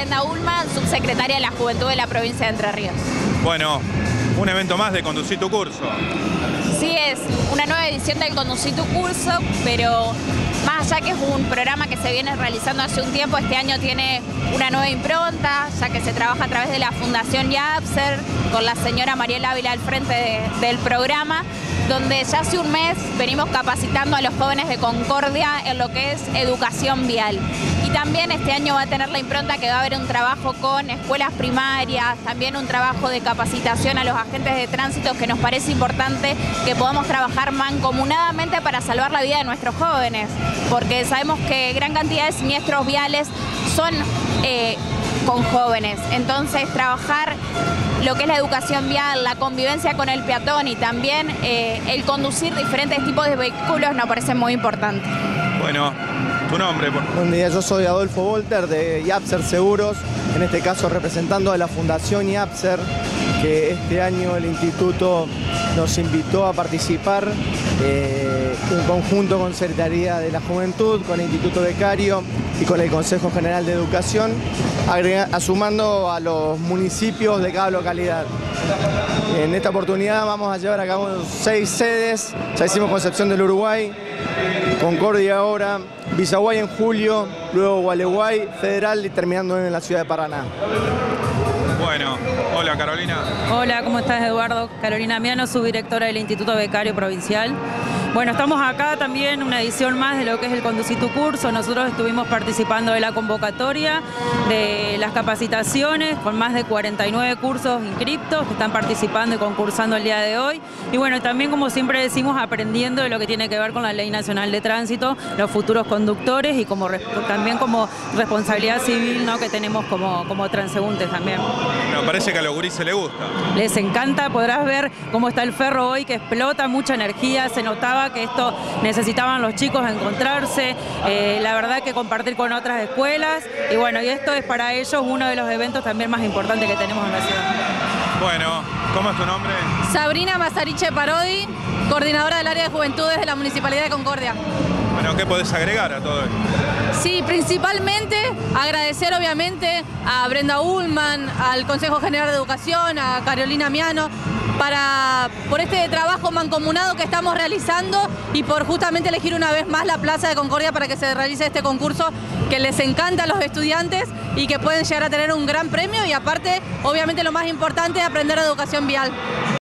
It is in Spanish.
Brenda Ullman, subsecretaria de la Juventud de la provincia de Entre Ríos. Bueno, un evento más de Conducí tu Curso. Sí, es una nueva edición del Conducí tu Curso, pero más allá que es un programa que se viene realizando hace un tiempo, este año tiene una nueva impronta, ya que se trabaja a través de la Fundación YAPSER, con la señora Mariela Ávila al frente del programa, donde ya hace un mes venimos capacitando a los jóvenes de Concordia en lo que es educación vial. Y también este año va a tener la impronta que va a haber un trabajo con escuelas primarias, también un trabajo de capacitación a los agentes de tránsito, que nos parece importante que podamos trabajar mancomunadamente para salvar la vida de nuestros jóvenes, porque sabemos que gran cantidad de siniestros viales son con jóvenes. Entonces trabajar lo que es la educación vial, la convivencia con el peatón y también el conducir diferentes tipos de vehículos nos parece muy importante. Bueno, tu nombre, por favor. Buen día, yo soy Adolfo Volter de YAPSER Seguros, en este caso representando a la Fundación YAPSER, que este año el instituto nos invitó a participar en conjunto con Secretaría de la Juventud, con el Instituto Becario y con el Consejo General de Educación, sumando a los municipios de cada localidad. En esta oportunidad vamos a llevar a cabo 6 sedes. Ya hicimos Concepción del Uruguay, Concordia ahora, Villaguay en julio, luego Gualeguay, Federal y terminando en la ciudad de Paraná. Bueno, hola Carolina. Hola, ¿cómo estás, Eduardo? Carolina Miano, subdirectora del Instituto Becario Provincial. Bueno, estamos acá también una edición más de lo que es el Conducí tu Curso. Nosotros estuvimos participando de la convocatoria, de las capacitaciones, con más de 49 cursos inscriptos que están participando y concursando el día de hoy. Y bueno, también, como siempre decimos, aprendiendo de lo que tiene que ver con la Ley Nacional de Tránsito, los futuros conductores y también como responsabilidad civil, ¿no?, que tenemos como transeúntes también. Me parece que a los gurises les gusta. Les encanta, podrás ver cómo está el ferro hoy, que explota mucha energía, se notaba que esto necesitaban los chicos encontrarse, la verdad que compartir con otras escuelas, y bueno, y esto es para ellos uno de los eventos también más importantes que tenemos en la ciudad. Bueno, ¿cómo es tu nombre? Sabrina Mazariche Parodi, coordinadora del área de juventudes de la Municipalidad de Concordia. Bueno, ¿qué podés agregar a todo esto? Sí, principalmente agradecer obviamente a Brenda Ullman, al Consejo General de Educación, a Carolina Miano, por este trabajo mancomunado que estamos realizando y por justamente elegir una vez más la Plaza de Concordia para que se realice este concurso que les encanta a los estudiantes y que pueden llegar a tener un gran premio y aparte, obviamente lo más importante, aprender educación vial.